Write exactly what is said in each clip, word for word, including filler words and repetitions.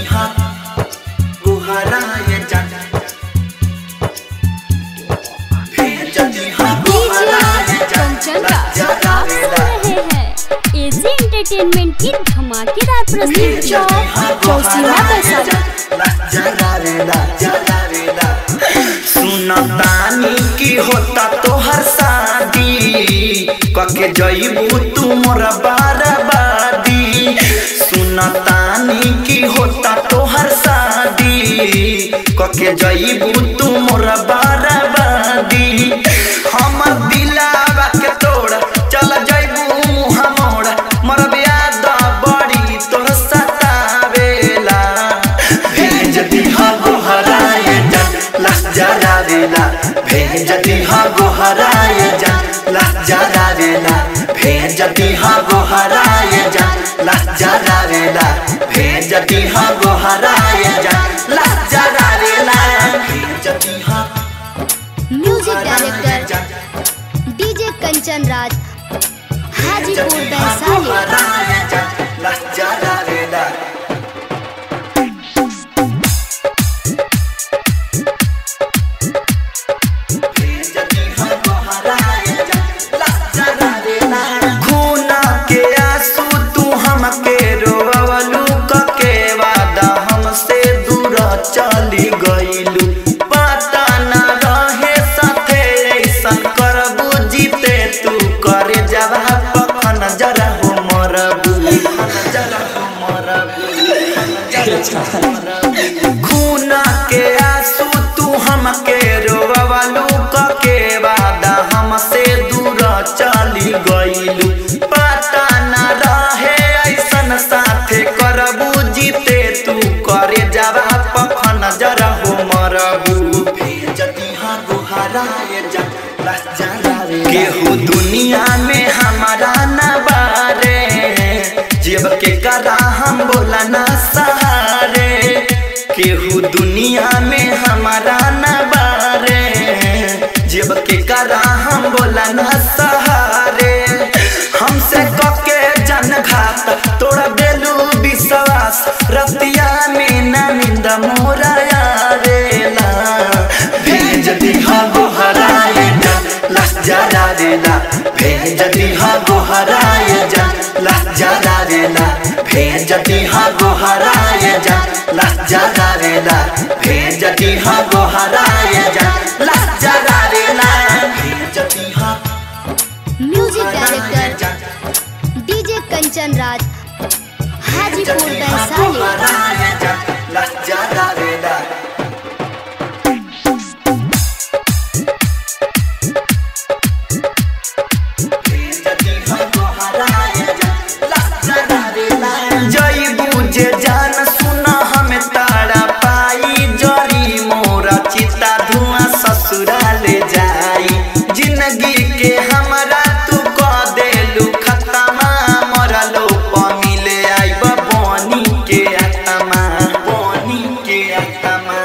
हाँ गुहराए जा भेजती हाँ गुहराए जा एजी एंटरटेनमेंट की धमाकेदार प्रस्तुति सुनतानी की होता तोहर शादी कके जईबू तू मोर बर्बादी। सुनतानी की होता तोहर शादी कके जईबू तू मोर बर्बादी। हम दिलावा के तोड़ चल जईबू मुँह मोड़ मोर याद बड़ी तोर सतावेला। भेज दिहा गोहराए जा लस जरावेला भेज दिहा गोहराए जा लस जरावेला भेज दिहा गोहराए जा लस जरावेला भेज दिहा गोहराए जा लस जरावेला भेज दिहा। Music director DJ Kanchan Raj Hajipur Vaishali. लस जरावेला चली गईलू पता न रहे साथे ऐसा करबू जीते तू करे जवा पखन जरा हो मरबू जरा हो मरबू खूना के आंसू तू हमके रोवलू कके वादा हमसे दूर चली गईलू पता न रहे ऐसा साथे करबू जीते तू करे जवा जरा हो मरबू। भेजती हाँ गुहराए जा लस जरावेला केहू दुनिया में हमारा न बारे जेब के करा हम बोला न सहारे। केहू दुनिया में हमारा न बारे जेब के करा हम बोला न सहारे। हमसे कके जन घात तोड़ा देलू विश्वास रतिया में न नींद मोरा आवेला। भेज दिहा गोहराए जा लस जरावेला भेज दिहा गोहराए जा लस जरावेला भेज दिहा गोहराए जा लस जरावेला भेज दिहा गोहराए जा लस जरावेला भेज दिहा। Music director DJ Kanchan Raj Hajipur Vaishali. लस जरावेला जईबू जे जान सुना हम तारा पाई जरी मोरा चिता धुआं ससुराले जाई। जिंदगी के हमरा तू कह देलू खत्मा मरलो मिले आइब बनी के आत्मा बनी के आत्मा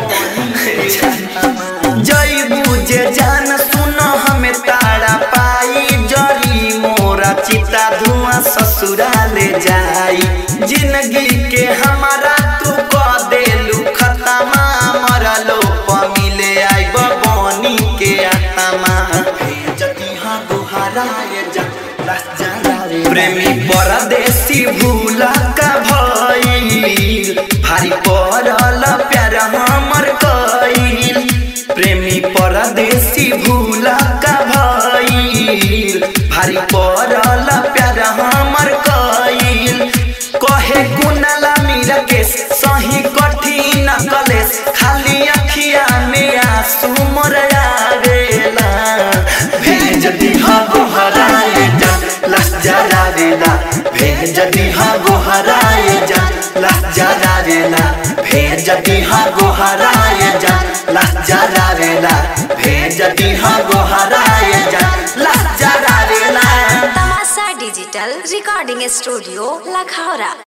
जईबू जे जान सुनो हमें तारा पाई जरी मोरा चिता धुआं ससुराले जाई। जिंदगी के हमारा तू कह देलू खत्मा मरलो मिले आइब बनी के आत्मा। भेजती हाँ गुहराए जा लस जरावेला प्रेमी परदेसी भूला का भइल भारी पड़ल प्यार हमर कइल। प्रेमी परदेसी भूला का भइल भारी पड़ल प्यार हमर कइल। कहे कुनाला मीरा केस सही कठिन कलेस खाली अखिया में आंसू मोर आवेला। भेज दिहा गोहराए जा लस जरावेला भेज दिहा गोहराए जा लस जरावेला भेज दिहा गोहराए जा लस जरावेला भेज दिहा गोहराए जा लस जरावेला। तमाशा डिजिटल रिकॉर्डिंग स्टूडियो लखौरा।